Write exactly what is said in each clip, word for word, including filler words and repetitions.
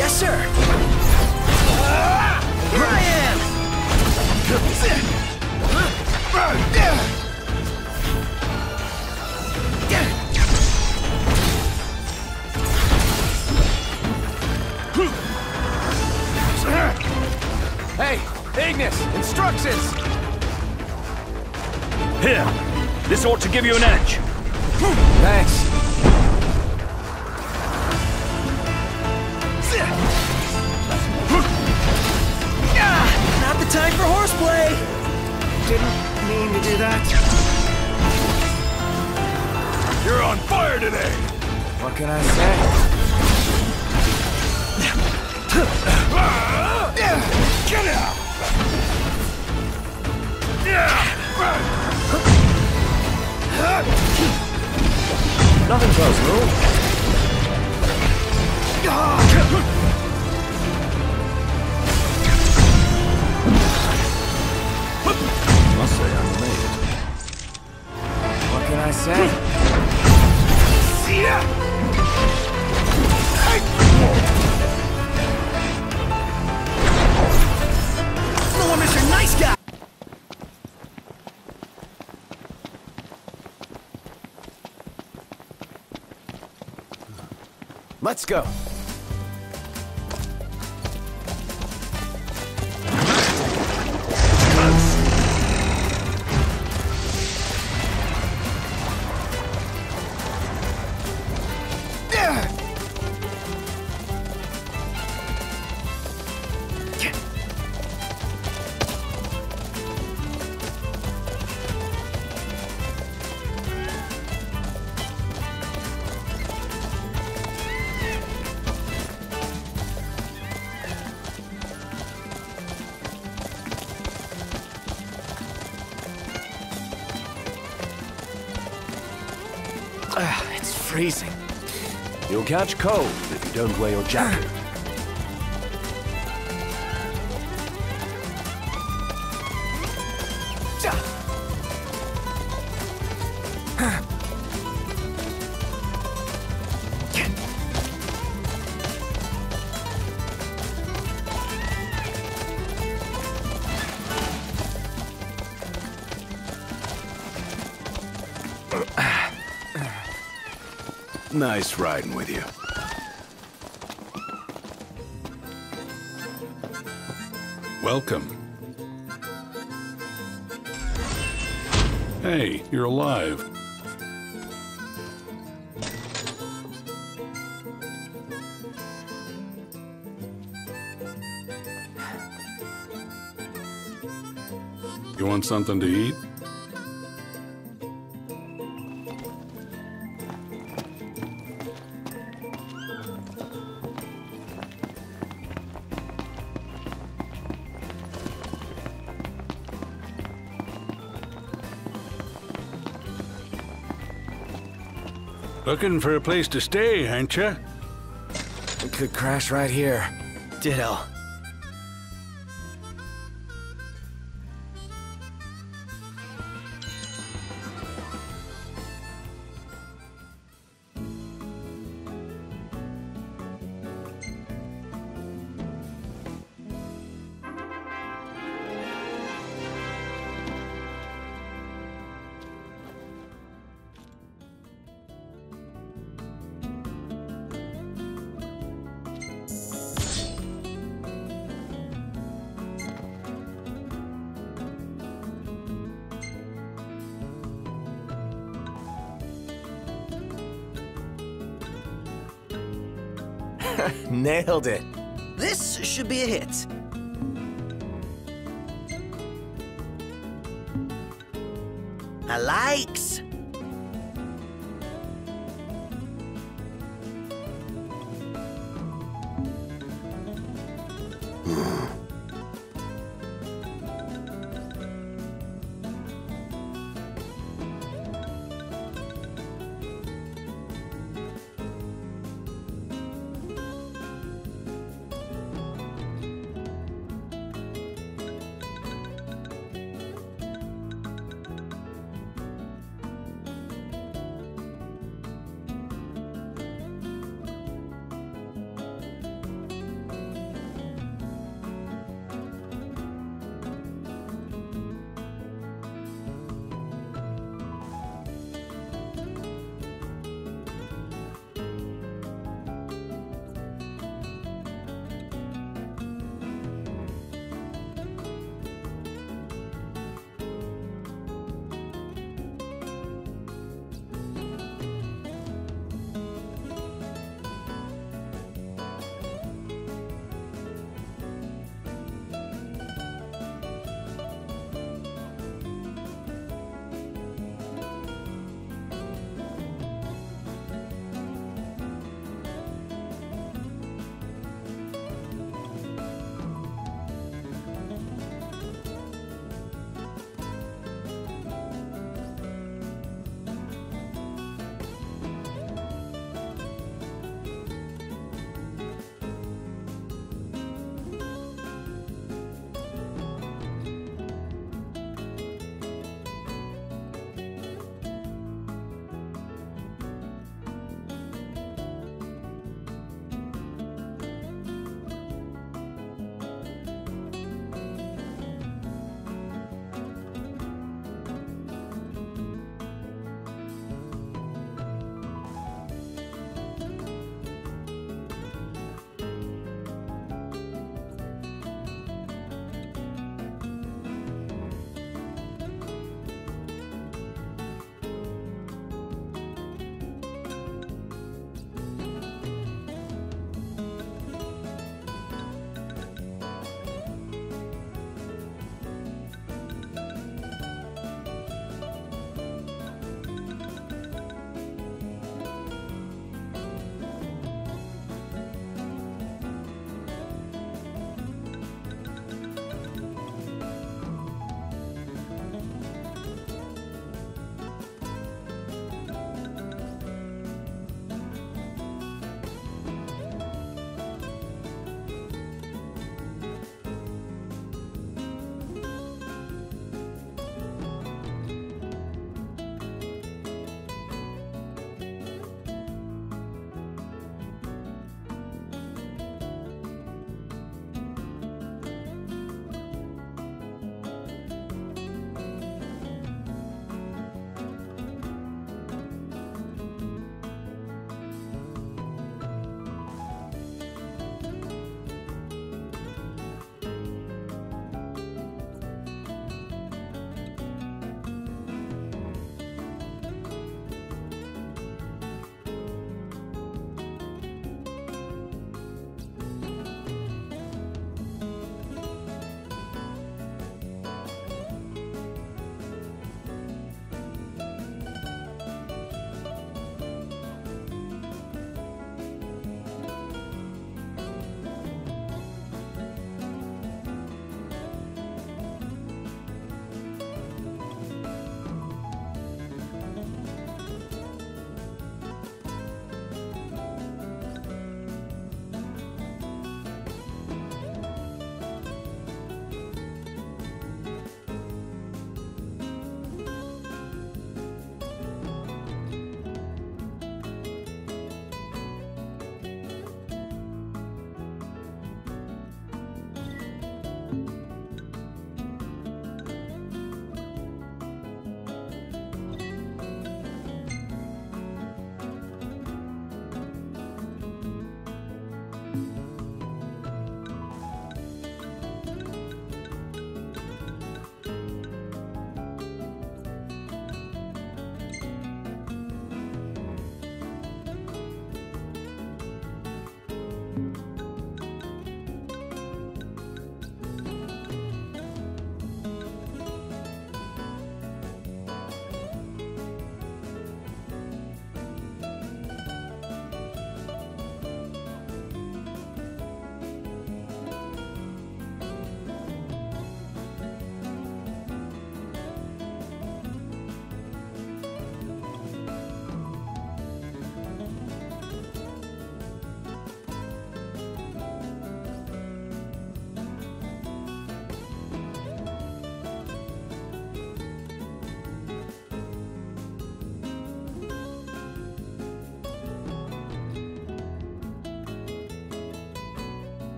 Yes, sir! Here I am! Hey, Ignis, instructions! Here, this ought to give you an edge. Thanks. Not the time for horseplay! Didn't mean to do that. You're on fire today! What can I say? Get out! Nothing personal. Must say I'm amazed. What can I say? See ya! Hello, Mister Nice Guy! Let's go. Ah, it's freezing. You'll catch cold if you don't wear your jacket. Nice riding with you. Welcome. Hey, you're alive. You want something to eat? Looking for a place to stay, ain't ya? We could crash right here. Ditto. Nailed it. This should be a hit. I likes.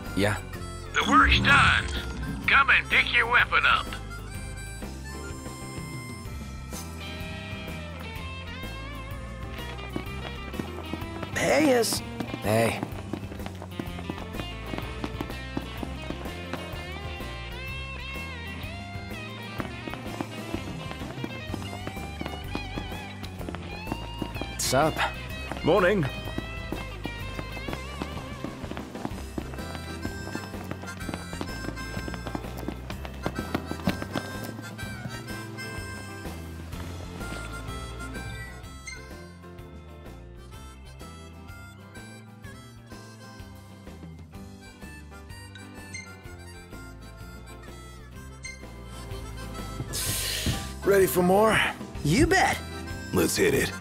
Yeah. The work's done. Come and pick your weapon up. Hey, yes. Hey. What's up? Morning. Ready for more? You bet. Let's hit it.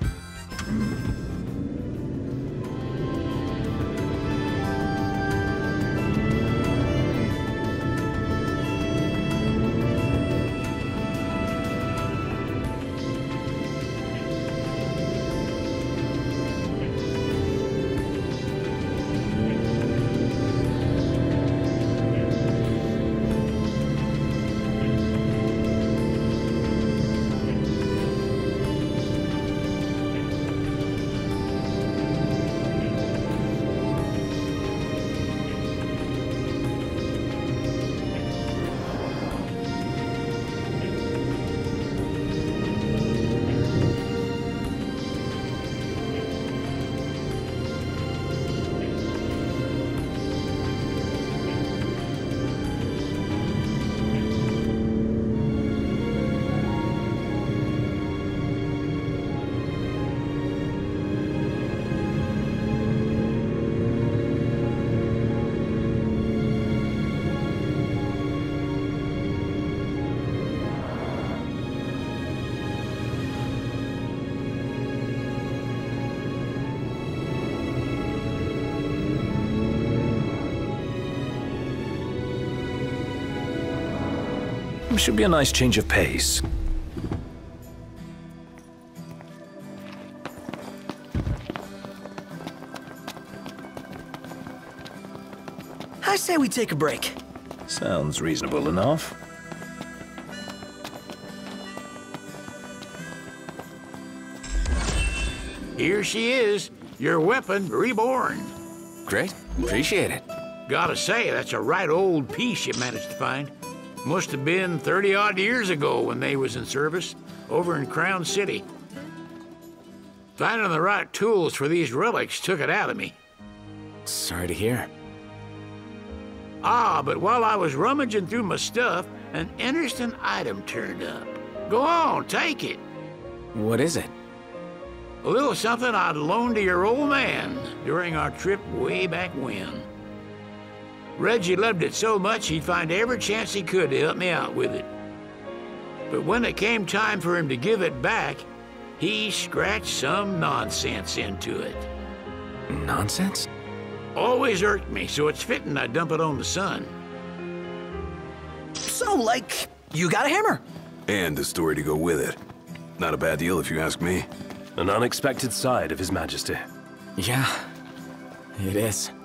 Should be a nice change of pace. I say we take a break. Sounds reasonable enough. Here she is, your weapon reborn. Great. Appreciate it. Gotta say, that's a right old piece you managed to find. Must have been thirty-odd years ago when they was in service, over in Crown City. Finding the right tools for these relics took it out of me. Sorry to hear. Ah, but while I was rummaging through my stuff, an interesting item turned up. Go on, take it. What is it? A little something I'd loaned to your old man during our trip way back when. Reggie loved it so much he'd find every chance he could to help me out with it. But when it came time for him to give it back, he scratched some nonsense into it. Nonsense? Always irked me, so it's fitting I dump it on the sun. So, like, you got a hammer. And a story to go with it. Not a bad deal if you ask me. An unexpected side of His Majesty. Yeah, it is.